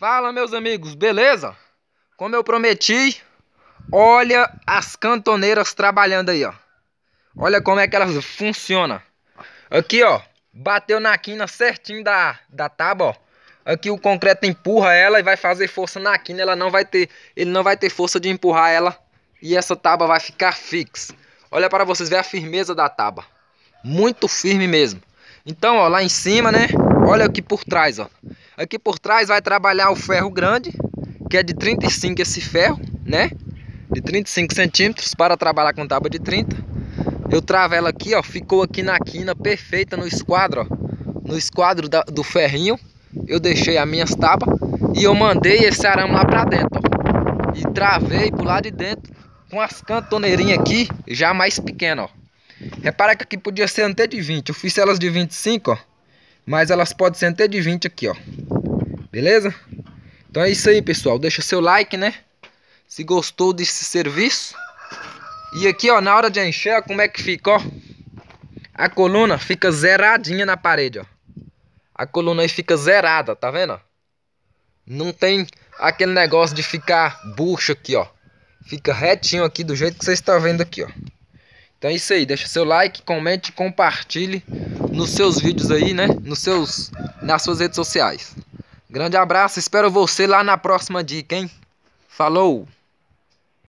Fala, meus amigos, beleza? Como eu prometi, olha as cantoneiras trabalhando aí, ó. Olha como é que elas funcionam. Aqui, ó, bateu na quina certinho da tábua, ó. Aqui o concreto empurra ela e vai fazer força na quina. Ele não vai ter força de empurrar ela e essa tábua vai ficar fixa. Olha para vocês verem a firmeza da tábua. Muito firme mesmo. Então, ó, lá em cima, né? Olha aqui por trás, ó. Aqui por trás vai trabalhar o ferro grande, que é de 35 esse ferro, né? De 35 centímetros para trabalhar com tábua de 30. Eu travo ela aqui, ó. Ficou aqui na quina perfeita no esquadro, ó. No esquadro do ferrinho. Eu deixei as minhas tábuas e eu mandei esse arame lá pra dentro, ó. E travei pro lado de dentro com as cantoneirinhas aqui já mais pequenas, ó. Repara que aqui podia ser até de 20. Eu fiz elas de 25, ó. Mas elas podem ser até de 20 aqui, ó. Beleza? Então é isso aí, pessoal. Deixa seu like, né? Se gostou desse serviço. E aqui, ó, na hora de encher, ó, como é que fica, ó. A coluna fica zeradinha na parede, ó. A coluna aí fica zerada, tá vendo, ó? Não tem aquele negócio de ficar bucho aqui, ó. Fica retinho aqui do jeito que vocês estão vendo aqui, ó. Então é isso aí, deixa seu like, comente, compartilhe nos seus vídeos aí, né? Nas suas redes sociais. Grande abraço, espero você lá na próxima dica, hein? Falou!